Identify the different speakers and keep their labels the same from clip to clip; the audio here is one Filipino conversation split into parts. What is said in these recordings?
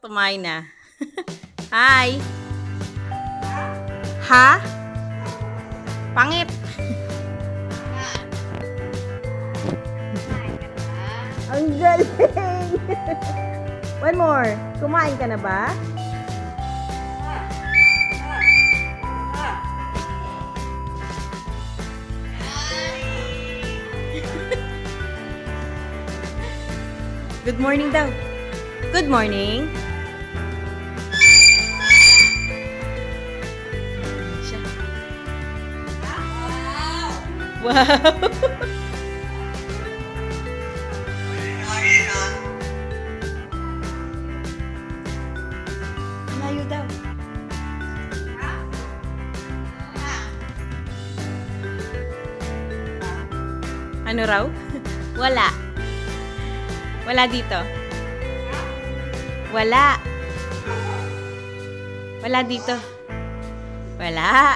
Speaker 1: Tumayo na. Hi! Ha? Pangit! Ang galing! One more. Kumain ka na ba? Good morning daw. Good morning. Wow. Layo daw. Ano raw? Wala. Wala dito. Wala. Wala dito. Wala.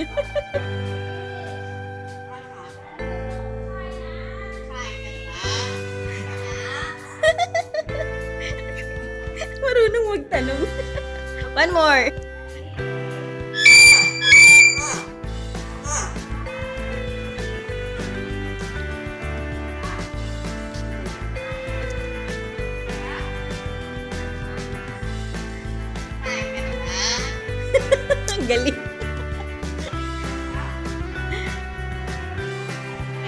Speaker 1: Marunong magtanong. One more. Ang galing.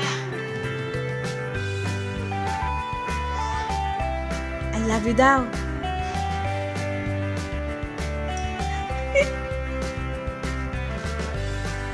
Speaker 1: I love you daw.